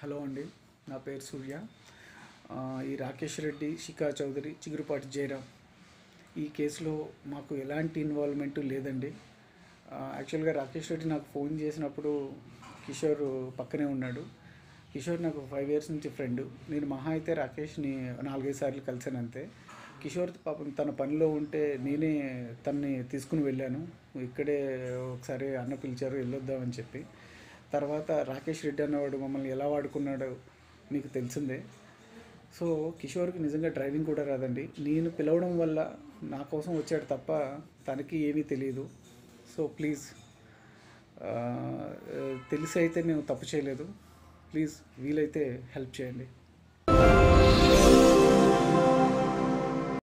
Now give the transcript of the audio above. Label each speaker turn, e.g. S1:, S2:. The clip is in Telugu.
S1: హలో అండి, నా పేరు సూర్య. ఈ రాకేష్ రెడ్డి, శిఖా చౌదరి, చిగురుపాటి జయరాం ఈ కేసులో మాకు ఎలాంటి ఇన్వాల్వ్మెంట్ లేదండి. యాక్చువల్గా రాకేష్ రెడ్డి నాకు ఫోన్ చేసినప్పుడు కిషోర్ పక్కనే ఉన్నాడు. కిషోర్ నాకు 5 years నుంచి ఫ్రెండ్. నేను మహా అయితే రాకేష్ని 4-5 సార్లు కలిసాను అంతే. కిషోర్ పాపం తన పనిలో ఉంటే నేనే తన్ని తీసుకుని వెళ్ళాను. ఇక్కడే ఒకసారి అన్న పిలిచారు, వెళ్ళొద్దామని చెప్పి. తర్వాత రాకేష్ రెడ్డి అన్నవాడు మమ్మల్ని ఎలా వాడుకున్నాడో మీకు తెలిసిందే. సో కిషోర్కి నిజంగా డ్రైవింగ్ కూడా రాదండి. నేను పిలవడం వల్ల నా కోసం వచ్చాడు తప్ప తనకి ఏమీ తెలియదు. సో ప్లీజ్, తెలిసి అయితే మేము తప్పు చేయలేదు. ప్లీజ్ వీలైతే హెల్ప్ చేయండి.